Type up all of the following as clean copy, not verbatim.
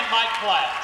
Mike Platts.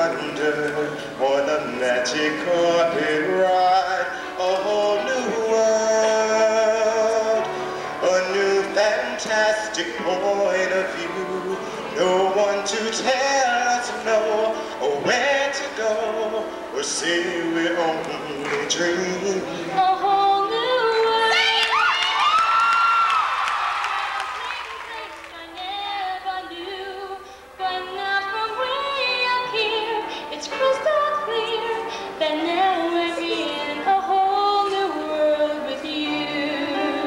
wander on a magic carpet ride, a whole new world, a new fantastic point of view. No one to tell us no, or where to go, or say we're only dreaming. A whole new world. Things I never knew, but now from way up here, it's crystal clear that now we're in a whole new world with you.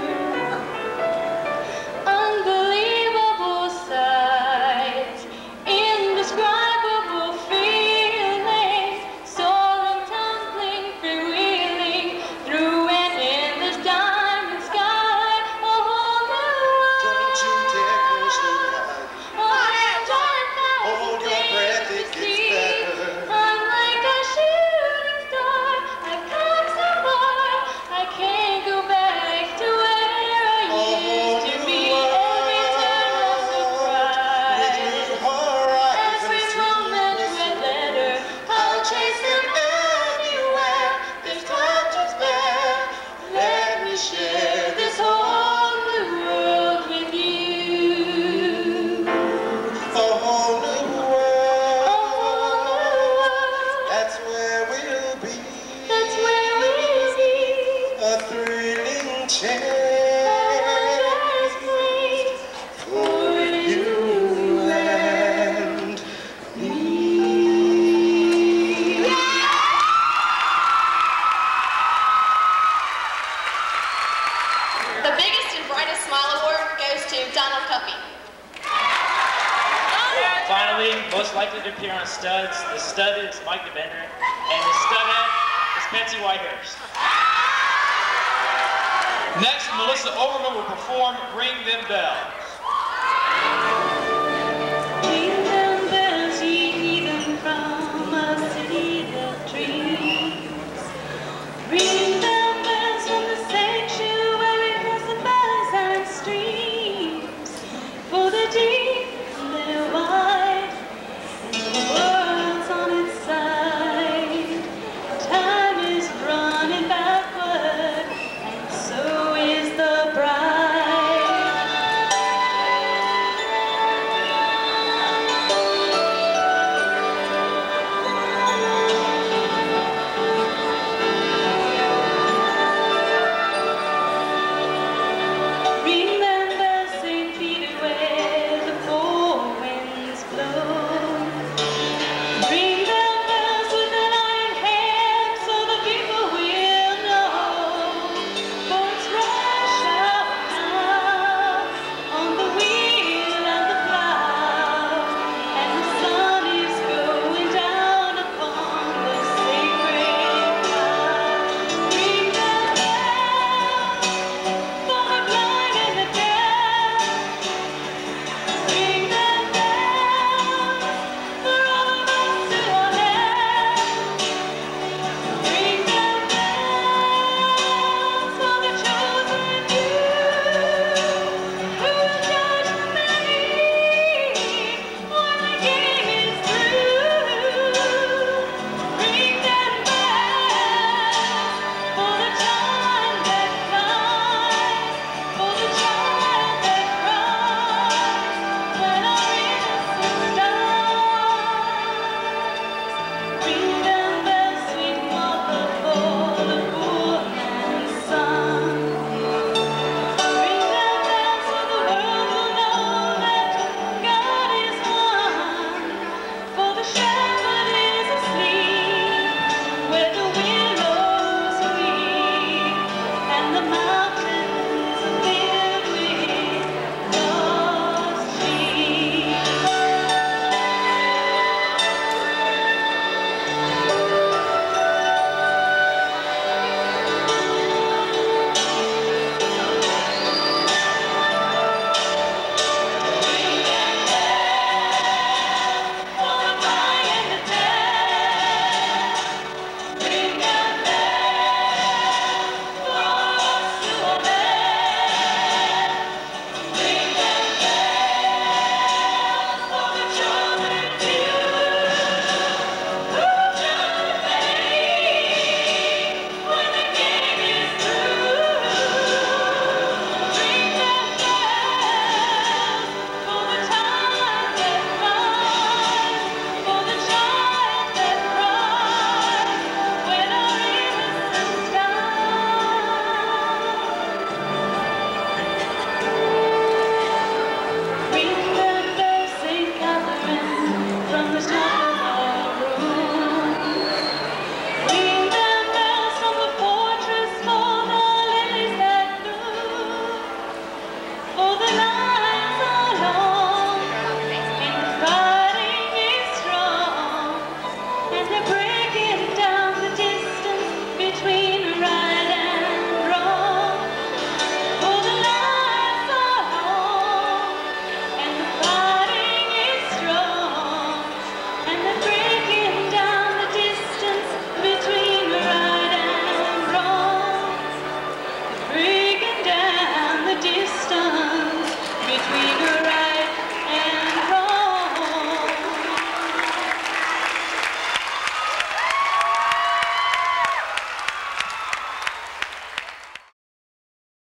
Unbelievable sights, indescribable feelings, soaring, tumbling, freewheeling through an endless diamond sky. A whole new world. Don't you dare close your eyes. Hold your breath, it gets better. I'm like a shooting star. I've come so far. I can't go back to where I used to be. Every turn a surprise. With new horizons Every to moment red letter. I'll chase them anywhere. There's time to spare. Let me share this whole new world with you. a whole new A world. whole new world. That's where we'll be. That's where we'll be. A thrilling chance for you and me. The biggest and brightest smile award goes to Donald Cuppy. Finally, most likely to appear on Studs, the stud is Mike DeBender, and the studette is Betsy Whitehurst. Next, Melissa Overman will perform Ring Them Bell.